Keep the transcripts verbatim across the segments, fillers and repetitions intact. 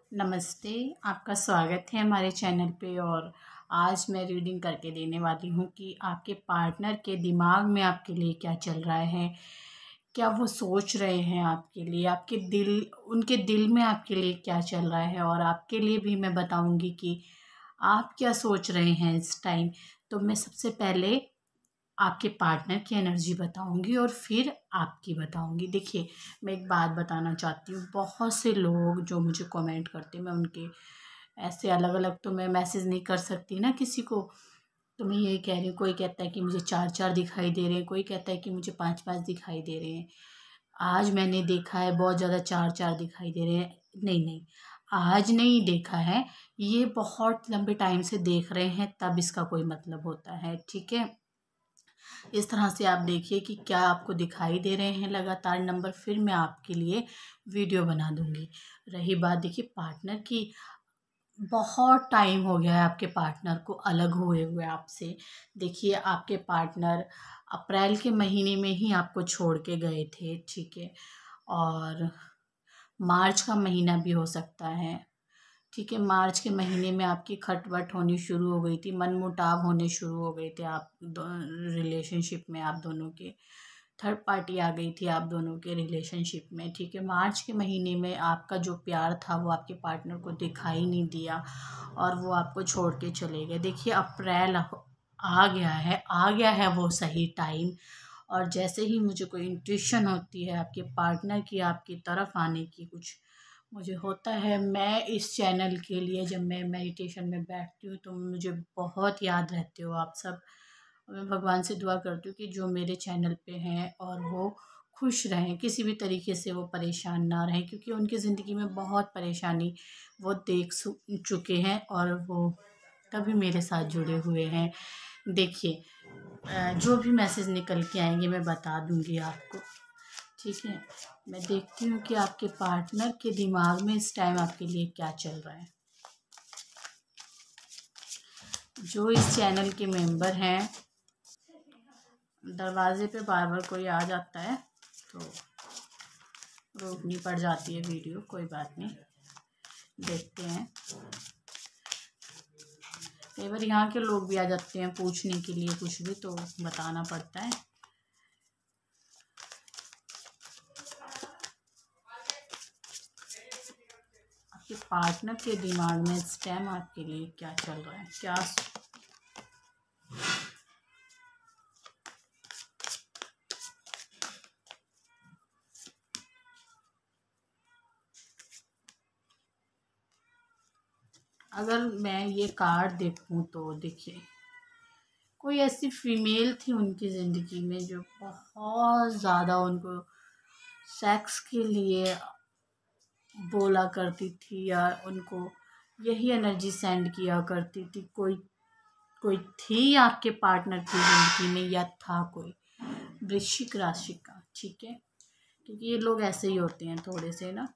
नमस्ते, आपका स्वागत है हमारे चैनल पे। और आज मैं रीडिंग करके देने वाली हूँ कि आपके पार्टनर के दिमाग में आपके लिए क्या चल रहा है, क्या वो सोच रहे हैं आपके लिए, आपके दिल उनके दिल में आपके लिए क्या चल रहा है। और आपके लिए भी मैं बताऊँगी कि आप क्या सोच रहे हैं इस टाइम। तो मैं सबसे पहले आपके पार्टनर की एनर्जी बताऊंगी और फिर आपकी बताऊंगी। देखिए, मैं एक बात बताना चाहती हूँ, बहुत से लोग जो मुझे कमेंट करते हैं, मैं उनके ऐसे अलग अलग तो मैं मैसेज नहीं कर सकती ना किसी को। तो मैं यही कह रही हूँ, कोई कहता है कि मुझे चार चार दिखाई दे रहे हैं, कोई कहता है कि मुझे पाँच पाँच दिखाई दे रहे हैं। आज मैंने देखा है बहुत ज़्यादा चार चार दिखाई दे रहे हैं। नहीं नहीं, आज नहीं देखा है, ये बहुत लंबे टाइम से देख रहे हैं, तब इसका कोई मतलब होता है। ठीक है, इस तरह से आप देखिए कि क्या आपको दिखाई दे रहे हैं लगातार नंबर, फिर मैं आपके लिए वीडियो बना दूंगी। रही बात, देखिए पार्टनर की, बहुत टाइम हो गया है आपके पार्टनर को अलग हुए हुए आपसे। देखिए, आपके पार्टनर अप्रैल के महीने में ही आपको छोड़ के गए थे। ठीक है, और मार्च का महीना भी हो सकता है। ठीक है, मार्च के महीने में आपकी खटपट होनी शुरू हो गई थी, मनमुटाव होने शुरू हो गए थे आप रिलेशनशिप में। आप दोनों के थर्ड पार्टी आ गई थी आप दोनों के रिलेशनशिप में। ठीक है, मार्च के महीने में आपका जो प्यार था वो आपके पार्टनर को दिखाई नहीं दिया और वो आपको छोड़ के चले गए। देखिए, अप्रैल आ गया है, आ गया है वो सही टाइम। और जैसे ही मुझे कोई इंट्यूशन होती है आपके पार्टनर की आपकी तरफ आने की, कुछ मुझे होता है, मैं इस चैनल के लिए जब मैं मेडिटेशन में बैठती हूँ तो मुझे बहुत याद रहते हो आप सब। मैं भगवान से दुआ करती हूँ कि जो मेरे चैनल पे हैं और वो खुश रहें, किसी भी तरीके से वो परेशान ना रहें, क्योंकि उनकी ज़िंदगी में बहुत परेशानी वो देख चुके हैं और वो तभी मेरे साथ जुड़े हुए हैं। देखिए, जो भी मैसेज निकल के आएंगे मैं बता दूंगी आपको। ठीक है, मैं देखती हूँ कि आपके पार्टनर के दिमाग में इस टाइम आपके लिए क्या चल रहा है। जो इस चैनल के मेंबर हैं, दरवाजे पे बार बार कोई आ जाता है तो रोकनी पड़ जाती है वीडियो, कोई बात नहीं, देखते हैं। कई बार यहाँ के लोग भी आ जाते हैं पूछने के लिए कुछ भी, तो बताना पड़ता है। आपके पार्टनर के दिमाग में इस टाइम आपके लिए क्या चल रहा है, क्या अगर मैं ये कार्ड देखूं तो देखिए, कोई ऐसी फीमेल थी उनकी ज़िंदगी में जो बहुत ज़्यादा उनको सेक्स के लिए बोला करती थी, या उनको यही एनर्जी सेंड किया करती थी। कोई कोई थी आपके पार्टनर की ज़िंदगी में, या था कोई वृश्चिक राशि का। ठीक है, क्योंकि ये लोग ऐसे ही होते हैं, थोड़े से ना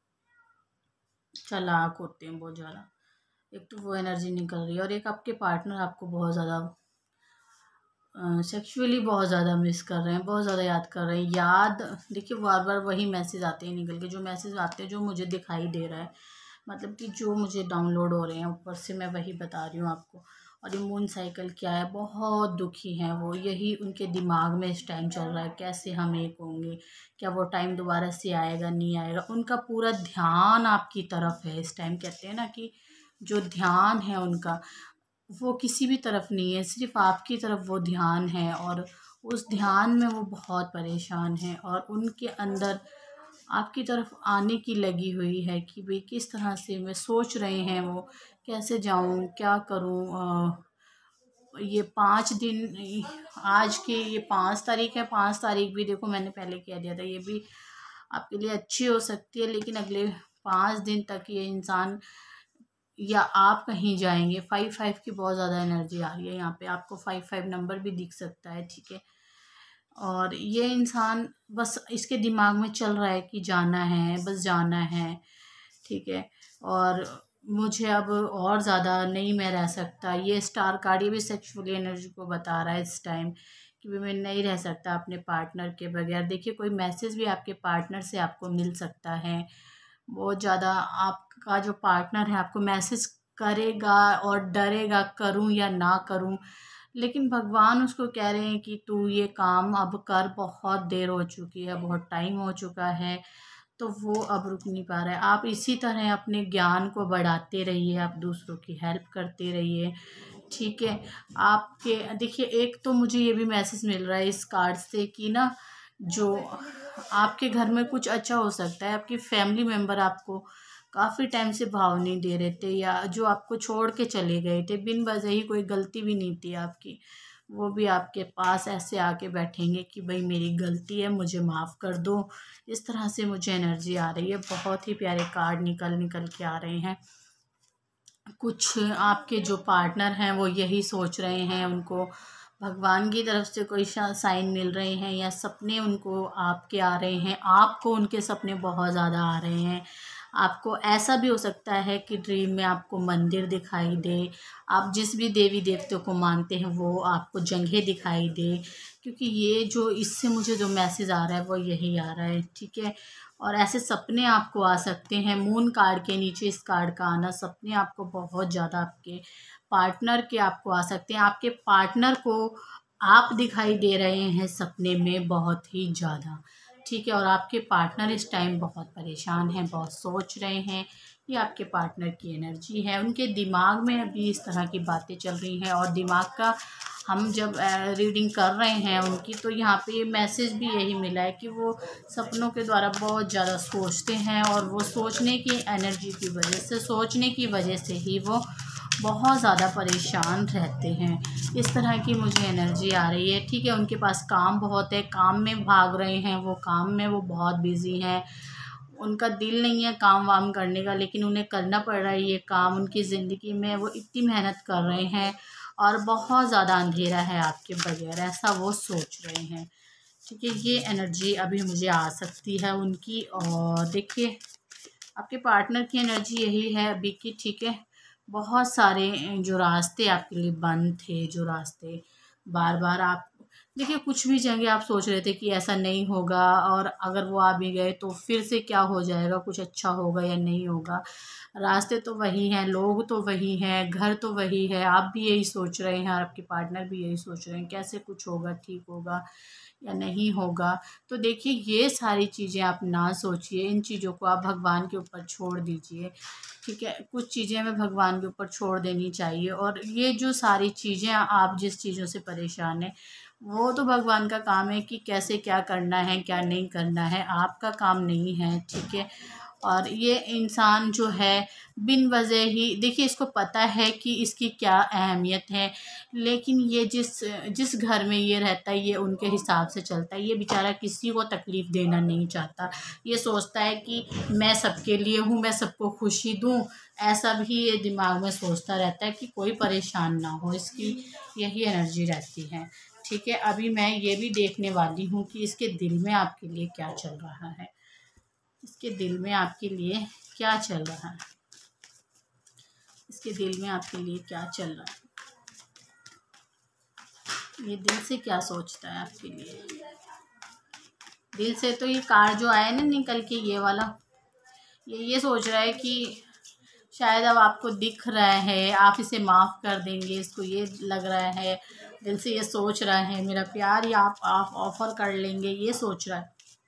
चालाक होते हैं बहुत ज़्यादा। एक तो वो एनर्जी निकल रही है, और एक आपके पार्टनर आपको बहुत ज़्यादा सेक्सुअली बहुत ज़्यादा मिस कर रहे हैं, बहुत ज़्यादा याद कर रहे हैं। याद, देखिए बार बार वही मैसेज आते हैं निकल के, जो मैसेज आते हैं जो मुझे दिखाई दे रहा है, मतलब कि जो मुझे डाउनलोड हो रहे हैं ऊपर से, मैं वही बता रही हूँ आपको। और ये मून साइकिल क्या है, बहुत दुखी हैं वो, यही उनके दिमाग में इस टाइम चल रहा है, कैसे हम एक होंगे, क्या वो टाइम दोबारा से आएगा नहीं आएगा। उनका पूरा ध्यान आपकी तरफ है इस टाइम। कहते हैं ना कि जो ध्यान है उनका, वो किसी भी तरफ नहीं है, सिर्फ आपकी तरफ वो ध्यान है। और उस ध्यान में वो बहुत परेशान है, और उनके अंदर आपकी तरफ आने की लगी हुई है कि भाई किस तरह से, मैं सोच रहे हैं वो कैसे जाऊं, क्या करूं। अ, ये पाँच दिन, आज के ये पाँच तारीख है, पाँच तारीख भी देखो मैंने पहले कह दिया था, ये भी आपके लिए अच्छी हो सकती है, लेकिन अगले पाँच दिन तक ये इंसान या आप कहीं जाएंगे। फाइव फाइव की बहुत ज़्यादा एनर्जी आ रही है यहाँ पे, आपको फाइव फाइव नंबर भी दिख सकता है। ठीक है, और ये इंसान बस इसके दिमाग में चल रहा है कि जाना है, बस जाना है। ठीक है, और मुझे अब और ज़्यादा नहीं मैं रह सकता। ये स्टार कार्ड, ये भी सेक्सुअल एनर्जी को बता रहा है इस टाइम कि भी मैं नहीं रह सकता अपने पार्टनर के बगैर। देखिए, कोई मैसेज भी आपके पार्टनर से आपको मिल सकता है, बहुत ज़्यादा आप आपका जो पार्टनर है आपको मैसेज करेगा और डरेगा, करूं या ना करूं, लेकिन भगवान उसको कह रहे हैं कि तू ये काम अब कर, बहुत देर हो चुकी है, बहुत टाइम हो चुका है, तो वो अब रुक नहीं पा रहा है। आप इसी तरह अपने ज्ञान को बढ़ाते रहिए, आप दूसरों की हेल्प करते रहिए, ठीक है। आपके देखिए, एक तो मुझे ये भी मैसेज मिल रहा है इस कार्ड से कि ना, जो आपके घर में कुछ अच्छा हो सकता है, आपकी फैमिली मेम्बर आपको काफ़ी टाइम से भाव नहीं दे रहे थे, या जो आपको छोड़ के चले गए थे बिन वजह ही, कोई गलती भी नहीं थी आपकी, वो भी आपके पास ऐसे आके बैठेंगे कि भाई मेरी गलती है, मुझे माफ़ कर दो। इस तरह से मुझे एनर्जी आ रही है, बहुत ही प्यारे कार्ड निकल निकल के आ रहे हैं। कुछ आपके जो पार्टनर हैं वो यही सोच रहे हैं, उनको भगवान की तरफ से कोई साइन मिल रहे हैं, या सपने उनको आपके आ रहे हैं, आपको उनके सपने बहुत ज़्यादा आ रहे हैं। आपको ऐसा भी हो सकता है कि ड्रीम में आपको मंदिर दिखाई दे, आप जिस भी देवी देवते को मानते हैं वो आपको जगह दिखाई दे, क्योंकि ये जो इससे मुझे जो मैसेज आ रहा है वो यही आ रहा है, ठीक है। और ऐसे सपने आपको आ सकते हैं, मून कार्ड के नीचे इस कार्ड का आना, सपने आपको बहुत ज़्यादा आपके पार्टनर के आपको आ सकते हैं। आपके पार्टनर को आप दिखाई दे रहे हैं सपने में बहुत ही ज़्यादा, ठीक है। और आपके पार्टनर इस टाइम बहुत परेशान हैं, बहुत सोच रहे हैं। ये आपके पार्टनर की एनर्जी है, उनके दिमाग में अभी इस तरह की बातें चल रही हैं। और दिमाग का हम जब रीडिंग कर रहे हैं उनकी, तो यहाँ पे मैसेज भी यही मिला है कि वो सपनों के द्वारा बहुत ज़्यादा सोचते हैं, और वो सोचने की एनर्जी की वजह से, सोचने की वजह से ही वो बहुत ज़्यादा परेशान रहते हैं। इस तरह की मुझे एनर्जी आ रही है, ठीक है। उनके पास काम बहुत है, काम में भाग रहे हैं, वो काम में वो बहुत बिजी हैं, उनका दिल नहीं है काम वाम करने का, लेकिन उन्हें करना पड़ रहा है ये काम। उनकी ज़िंदगी में वो इतनी मेहनत कर रहे हैं, और बहुत ज़्यादा अंधेरा है आपके बगैर, ऐसा वो सोच रहे हैं, ठीक है। ये एनर्जी अभी मुझे आ सकती है उनकी। और देखिए, आपके पार्टनर की एनर्जी यही है अभी की, ठीक है। बहुत सारे जो रास्ते आपके लिए बंद थे, जो रास्ते बार बार आप देखिए, कुछ भी जगह आप सोच रहे थे कि ऐसा नहीं होगा, और अगर वो आ भी गए तो फिर से क्या हो जाएगा, कुछ अच्छा होगा या नहीं होगा। रास्ते तो वही हैं, लोग तो वही हैं, घर तो वही है, आप भी यही सोच रहे हैं और आपके पार्टनर भी यही सोच रहे हैं, कैसे कुछ होगा, ठीक होगा या नहीं होगा। तो देखिए, ये सारी चीज़ें आप ना सोचिए, इन चीज़ों को आप भगवान के ऊपर छोड़ दीजिए, ठीक है। कुछ चीज़ें हमें भगवान के ऊपर छोड़ देनी चाहिए। और ये जो सारी चीज़ें, आप जिस चीज़ों से परेशान हैं, वो तो भगवान का काम है कि कैसे क्या करना है, क्या नहीं करना है, आपका काम नहीं है, ठीक है। और ये इंसान जो है बिन वजह ही, देखिए, इसको पता है कि इसकी क्या अहमियत है, लेकिन ये जिस जिस घर में ये रहता है, ये उनके हिसाब से चलता है। ये बेचारा किसी को तकलीफ़ देना नहीं चाहता, ये सोचता है कि मैं सबके लिए हूँ, मैं सबको खुशी दूँ, ऐसा भी ये दिमाग में सोचता रहता है कि कोई परेशान ना हो, इसकी यही एनर्जी रहती है, ठीक है। अभी मैं ये भी देखने वाली हूँ कि इसके दिल में आपके लिए क्या चल रहा है, इसके दिल में आपके लिए क्या चल रहा है, इसके दिल में आपके लिए क्या चल रहा है, ये दिल से क्या सोचता है आपके लिए। दिल से तो ये कार्ड जो आया ना निकल के, ये वाला, ये ये सोच रहा है कि शायद अब आपको दिख रहा है, आप इसे माफ़ कर देंगे, इसको ये लग रहा है, दिल से ये सोच रहा है मेरा प्यार, या आप आप ऑफ़र कर लेंगे, ये सोच रहा है।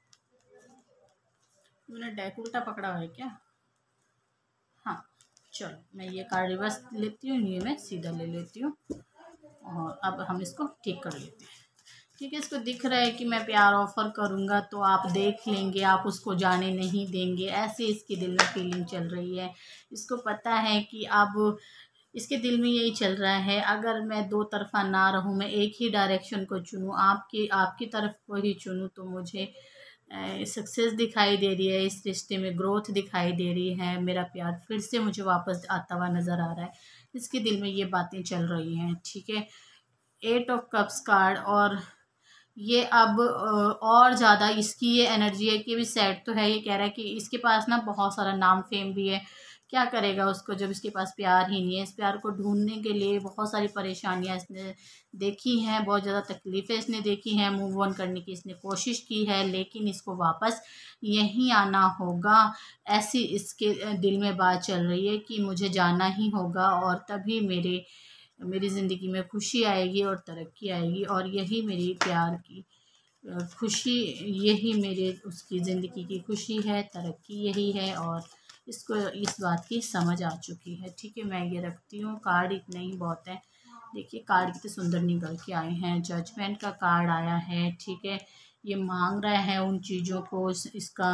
मैंने डेक उल्टा पकड़ा हुआ है क्या? हाँ, चलो मैं ये कार्ड रिवर्स लेती हूँ, ये मैं सीधा ले लेती हूँ, और अब हम इसको ठीक कर लेते हैं, ठीक है। इसको दिख रहा है कि मैं प्यार ऑफ़र करूँगा तो आप देख लेंगे, आप उसको जाने नहीं देंगे, ऐसे इसके दिल में फीलिंग चल रही है। इसको पता है कि अब इसके दिल में यही चल रहा है, अगर मैं दो तरफ़ा ना रहूँ, मैं एक ही डायरेक्शन को चुनूँ, आपकी आपकी तरफ को ही चुनूँ, तो मुझे सक्सेस दिखाई दे रही है, इस रिश्ते में ग्रोथ दिखाई दे रही है, मेरा प्यार फिर से मुझे वापस आता हुआ नज़र आ रहा है। इसके दिल में ये बातें चल रही हैं, ठीक है। एट ऑफ कप्स कार्ड, और ये अब अ, और ज़्यादा इसकी ये एनर्जी है कि अभी सैड तो है, ये कह रहा है कि इसके पास ना बहुत सारा नाम फेम भी है, क्या करेगा उसको जब इसके पास प्यार ही नहीं है। इस प्यार को ढूंढने के लिए बहुत सारी परेशानियां इसने देखी हैं, बहुत ज़्यादा तकलीफ़ें इसने देखी हैं, मूव ऑन करने की इसने कोशिश की है, लेकिन इसको वापस यहीं आना होगा। ऐसी इसके अ, दिल में बात चल रही है कि मुझे जाना ही होगा और तभी मेरे मेरी ज़िंदगी में खुशी आएगी और तरक्की आएगी, और यही मेरी प्यार की अ, खुशी, यही मेरे उसकी ज़िंदगी की खुशी है, तरक्की यही है, और इसको इस बात की समझ आ चुकी है। ठीक है, मैं ये रखती हूँ। कार्ड इतने ही बहुत है। देखिए कार्ड कितने सुंदर निकल के आए हैं। जजमेंट का कार्ड आया है। ठीक है, ये मांग रहा है उन चीज़ों को, इस, इसका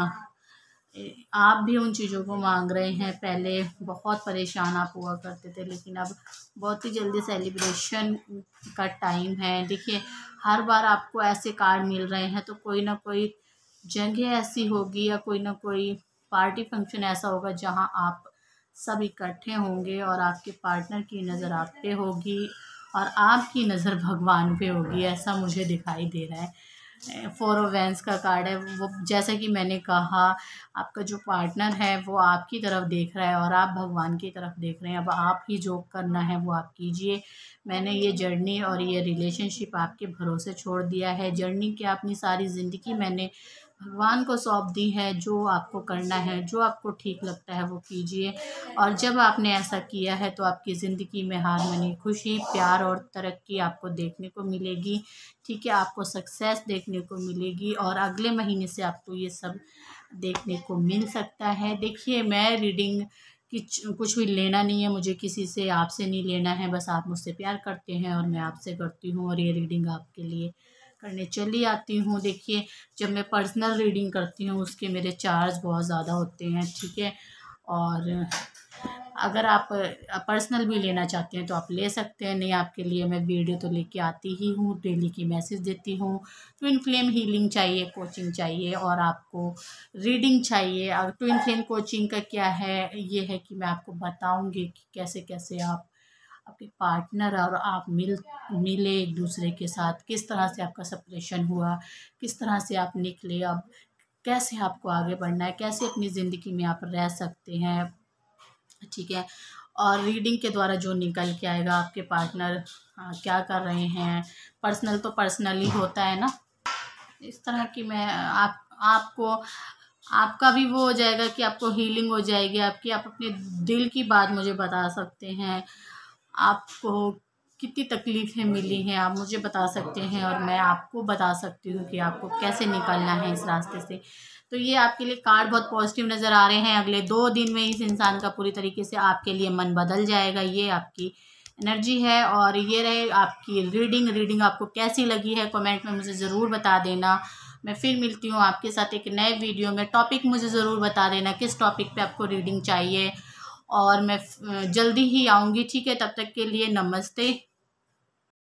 ए, आप भी उन चीज़ों को मांग रहे हैं। पहले बहुत परेशान आप हुआ करते थे, लेकिन अब बहुत ही जल्दी सेलिब्रेशन का टाइम है। देखिए हर बार आपको ऐसे कार्ड मिल रहे हैं तो कोई ना कोई जगह ऐसी होगी या कोई ना कोई पार्टी फंक्शन ऐसा होगा जहां आप सब इकट्ठे होंगे और आपके पार्टनर की नज़र आप पे होगी और आपकी नज़र भगवान पे होगी, ऐसा मुझे दिखाई दे रहा है। फोर ऑफ वैंस का कार्ड है। वो जैसा कि मैंने कहा, आपका जो पार्टनर है वो आपकी तरफ देख रहा है और आप भगवान की तरफ देख रहे हैं। अब आप ही जो करना है वो आप कीजिए। मैंने ये जर्नी और ये रिलेशनशिप आपके भरोसे छोड़ दिया है। जर्नी क्या, अपनी सारी ज़िंदगी मैंने भगवान को सौंप दी है। जो आपको करना है, जो आपको ठीक लगता है वो कीजिए, और जब आपने ऐसा किया है तो आपकी ज़िंदगी में हारमोनी, खुशी, प्यार और तरक्की आपको देखने को मिलेगी। ठीक है, आपको सक्सेस देखने को मिलेगी और अगले महीने से आपको ये सब देखने को मिल सकता है। देखिए मैं रीडिंग कि कुछ भी लेना नहीं है मुझे किसी से, आपसे नहीं लेना है, बस आप मुझसे प्यार करते हैं और मैं आपसे करती हूँ, और ये रीडिंग आपके लिए करने चली आती हूँ। देखिए जब मैं पर्सनल रीडिंग करती हूँ उसके मेरे चार्ज बहुत ज़्यादा होते हैं। ठीक है, और अगर आप पर्सनल भी लेना चाहते हैं तो आप ले सकते हैं। नहीं, आपके लिए मैं वीडियो तो लेके आती ही हूँ, डेली की मैसेज देती हूँ। ट्विन फ्लेम हीलिंग चाहिए, कोचिंग चाहिए और आपको रीडिंग चाहिए। अब ट्विन फ्लेम कोचिंग का क्या है, ये है कि मैं आपको बताऊँगी कि कैसे कैसे आप आपके पार्टनर और आप मिल मिले एक दूसरे के साथ, किस तरह से आपका सेपरेशन हुआ, किस तरह से आप निकले, अब कैसे आपको आगे बढ़ना है, कैसे अपनी ज़िंदगी में आप रह सकते हैं। ठीक है, और रीडिंग के द्वारा जो निकल के आएगा आपके पार्टनर हाँ, क्या कर रहे हैं। पर्सनल तो पर्सनल ही होता है ना, इस तरह की मैं आप आपको आपका भी वो हो जाएगा कि आपको हीलिंग हो जाएगी आपकी। आप अपने दिल की बात मुझे बता सकते हैं, आपको कितनी तकलीफ़ें मिली हैं आप मुझे बता सकते हैं, और मैं आपको बता सकती हूँ कि आपको कैसे निकलना है इस रास्ते से। तो ये आपके लिए कार्ड बहुत पॉजिटिव नज़र आ रहे हैं। अगले दो दिन में इस इंसान का पूरी तरीके से आपके लिए मन बदल जाएगा, ये आपकी एनर्जी है। और ये रहे आपकी रीडिंग। रीडिंग आपको कैसी लगी है कमेंट में मुझे ज़रूर बता देना। मैं फिर मिलती हूँ आपके साथ एक नए वीडियो में। टॉपिक मुझे ज़रूर बता देना किस टॉपिक पे आपको रीडिंग चाहिए, और मैं जल्दी ही आऊँगी। ठीक है, तब तक के लिए नमस्ते।